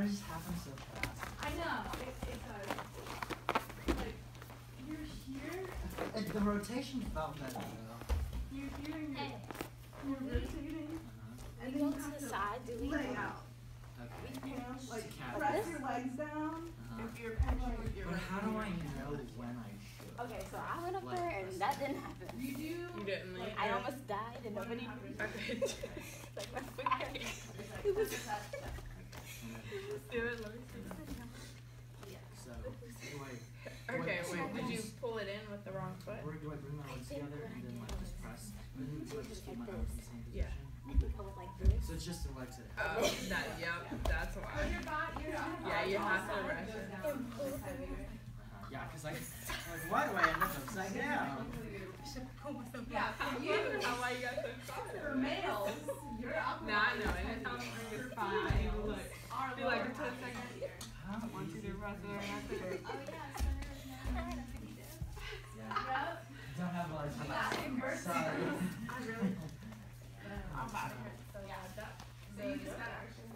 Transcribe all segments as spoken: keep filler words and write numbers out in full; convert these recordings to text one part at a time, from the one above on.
it just happens so fast. I know. It, it does. Like, you're here. It, the rotation felt better though. You're here and you're, Hey. you're rotating. Uh-huh. And We then go you to have the to side, do we? lay out. Okay. You know, like Cat. press this? your legs down. Uh-huh. If you're pinching with your But right how do I ear. know when I should? Okay, so I went up Like there and this. that didn't happen. You do. You didn't like I almost died and nobody knew. Okay. Like my foot got it was Okay. Do it, let me see. So, do I, Okay, so wait, did you just- pull it in with the wrong foot? or do I bring my legs together and then like just press? And then do I just keep my arms in the same Yeah. position? I think I was like this. So it's just the legs that Oh, that, yep, that's why. Put your body, your Yeah, you have to rush it. Uh-huh. Yeah, because I, like, why do I end up upside down? Yeah, for you, How why you got so excited? for males, you're up. Nah, I know, anytime I'm fine. Look, Are be like lower for ten body. seconds. How One, two, easy? three, press it, and that's it. Oh yeah, Yeah. Yep. Don't have a lot of Yeah, time. inverse. Sorry. I really. I'm about to hurt so yeah, that. So you just gotta actually.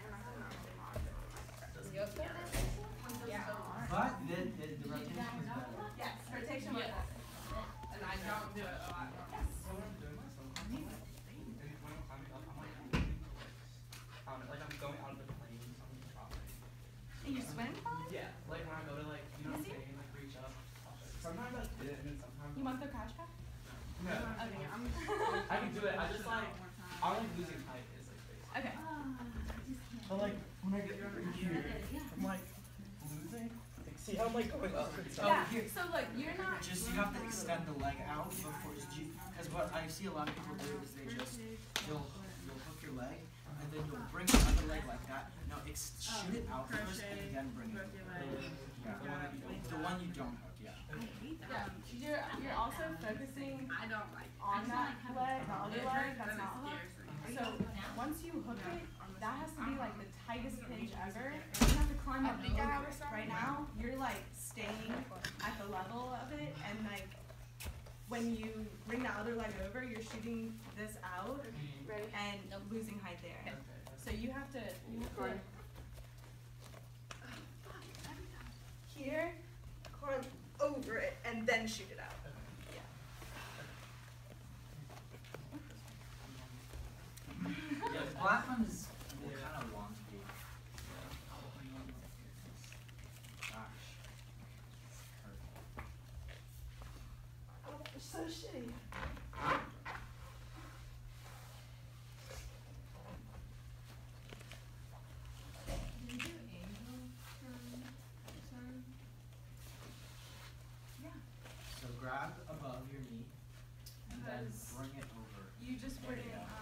Yep. Yeah. But the, the, the rotation is better. Yes, rotation was Yes. And I don't do it a lot. Um, like I'm going out of the plane, so I'm just dropping. And you swim fine? Yeah, like when I go to like, you know what I'm saying, like reach up. Sometimes I did it, and then sometimes. You want the crash pad? No. Okay, I'm. I can do it. I just like, I like losing height is like basic. Okay. But like when I get over here, I'm like losing. Like, see how I'm like going up and stuff. Yeah. So look, you're not. Just you have to extend the leg out before, because what I see a lot of people do is they just you'll you'll hook your leg and then you'll bring the other leg like that. No, ex- shoot it out first and then bring it. Yeah, the one, you, the one you don't hook. Yeah. Yeah. You're you're also focusing. I don't like on that leg, the other leg that's not hooked. So once you hook it, that has to be like the tightest pinch ever. You have to climb up over it. Right now, you're like staying at the level of it, and like when you bring the other leg over, you're shooting this out Ready? and losing height there. Okay. So you have to you have to here, climb over it, and then shoot it out. Yeah, the black one is kind of wonky. Gosh. Oh, they're so shitty. So grab above your knee and then Because bring it over. you just There bring you it go.